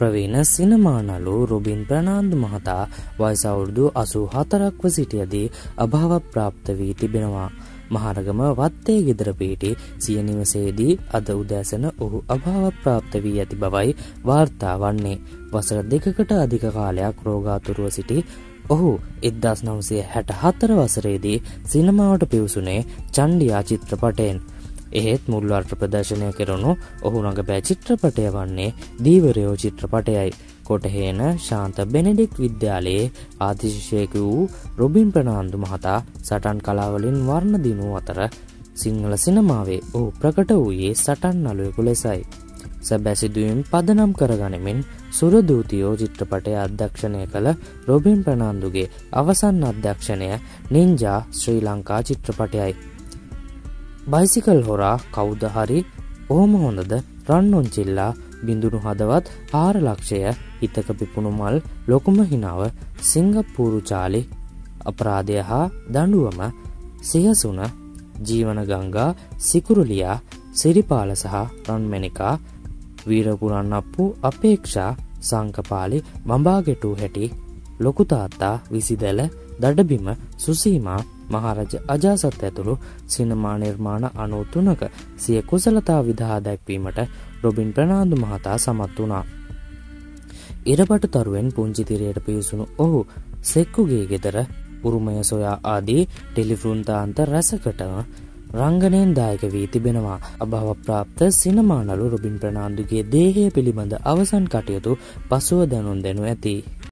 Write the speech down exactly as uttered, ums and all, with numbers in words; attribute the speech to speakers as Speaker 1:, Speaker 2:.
Speaker 1: ප්‍රවීණ සිනමා නළු රොබින් ප්‍රනාන්දු මහතා වයස අවුරුදු අසූ හතරක්ව සිටියදී අභාව ප්‍රාප්ත වී තිබෙනවා. මහරගම වත්තේ ගෙදර පිහිටි සිය නිවසේදී අද උදෑසන ඔහු අභාව ප්‍රාප්ත වී ඇති බවයි වාර්තා වන්නේ. වසර දෙකකට අධික කාලයක් රෝගාතුරව සිටි ඔහු එක්දාස් නවසිය හැට හතර වසරේදී සිනමාවට පිවිසුනේ චණ්ඩියා චිත්‍රපටයෙන්. එහෙත් මුල්වරට ප්‍රදර්ශනය කෙරුණු ඔහු රඟපෑ චිත්‍රපටය වන්නේ දීවරයෝ චිත්‍රපටයයි. කොටහේන ශාන්ත බෙනෙඩික් විද්‍යාලයේ ආදිශිෂ්‍යයෙකු වූ රොබින් ප්‍රනාන්දු මහතා සටන් කලාවලින් වර්ණ දිනූ අතර සිංහල සිනමාවේ ඔහු ප්‍රකට වූයේ සටන් නළුවෙකු ලෙසයි. සැබෑ සිදුවීම් පදනම් කරගනිමින් සුරදූතියෝ චිත්‍රපටය අධ්‍යක්ෂණය කළ රොබින් ප්‍රනාන්දුගේ අවසන් අධ්‍යක්ෂණය නින්ජා ශ්‍රී ලංකා චිත්‍රපටයයි. බයිසිකල් හොරා කවුද හරි ඔහොම හොඳද රන්නොන්චිල්ලා බිඳුණු හදවත් ආර ලක්ෂය හිතක පිපුණු මල් ලොකුම හිනාව සිංගප්පූරු චාලි අපරාධය හා දඬුවම සියසුන ජීවන ගංගා සිකුරුලියා සිරිපාල සහ රන්මැණිකා වීරපුරන්නප්පු අපේක්ෂා සංකපාලි බඹාගෙටු හැටි ලොකු තාත්තා විසිදැල දඩබිම සුසීමා මහරජ අජාසත් ඇතුළු සිනමා නිර්මාණ අනූතුනක සිය කුසලතා විදහා දැක්වීමට රොබින් ප්‍රනාන්දු මහතා සමත් වුණා. ඉරපට තරුවෙන් පුංචි තිරයට පිවිසුණු ඔහු සෙක්කුගේ ගෙදර උරුමය සොයා ආදී ටෙලිවෘන්තාන්ත රැසකටම රංගනයෙන් දායක වී තිබෙනවා. අභාව ප්‍රාප්ත සිනමා නළු රොබින් ප්‍රනාන්දුගේ දේහය පිළිබඳ අවසන් කටයුතු පසුව දැනුම් දෙනු ඇති.